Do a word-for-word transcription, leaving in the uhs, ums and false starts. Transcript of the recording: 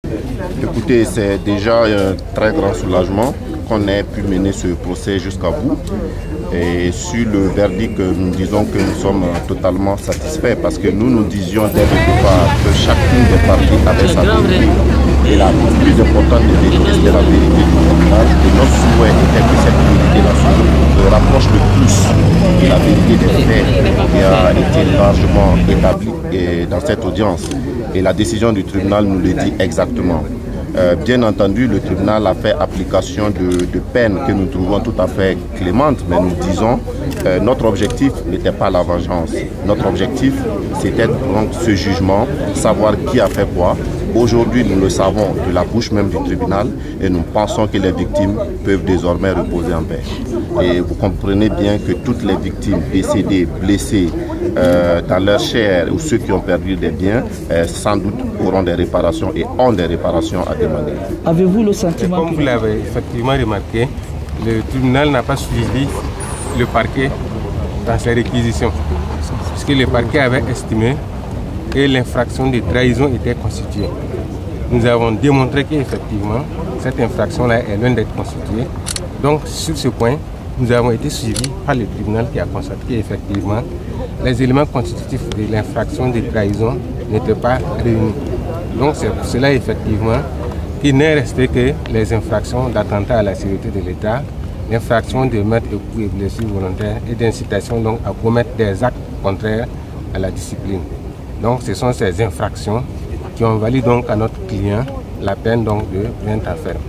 Écoutez, c'est déjà un très grand soulagement qu'on ait pu mener ce procès jusqu'à bout. Et sur le verdict, nous disons que nous sommes totalement satisfaits parce que nous nous disions dès le départ que chacune des parties avait sa vérité. Et la plus importante des vérités, c'était la vérité du tribunal. Et notre souhait était que cette vérité-là se rapproche le plus de la vérité des faits qui a été largement établie dans cette audience. Et la décision du tribunal nous le dit exactement. Euh, bien entendu, le tribunal a fait application de, de peines que nous trouvons tout à fait clémentes, mais nous disons euh, notre objectif n'était pas la vengeance. Notre objectif, c'était donc ce jugement, savoir qui a fait quoi. Aujourd'hui, nous le savons de la bouche même du tribunal et nous pensons que les victimes peuvent désormais reposer en paix. Et vous comprenez bien que toutes les victimes décédées, blessées euh, dans leur chair ou ceux qui ont perdu des biens, euh, sans doute auront des réparations et ont des réparations à demander. Avez-vous le sentiment Comme vous l'avez effectivement remarqué, le tribunal n'a pas suivi le parquet dans ses réquisitions, puisque le parquet avait estimé que l'infraction de trahison était constituée. Nous avons démontré qu'effectivement, cette infraction-là est loin d'être constituée. Donc, sur ce point, nous avons été suivis par le tribunal qui a constaté qu'effectivement, les éléments constitutifs de l'infraction de trahison n'étaient pas réunis. Donc, c'est pour cela, effectivement, qu'il n'est resté que les infractions d'attentat à la sécurité de l'État, l'infraction de meurtre et coups et blessures volontaires et d'incitation donc à commettre des actes contraires à la discipline. Donc ce sont ces infractions qui ont valu donc à notre client la peine donc de vingt ans ferme.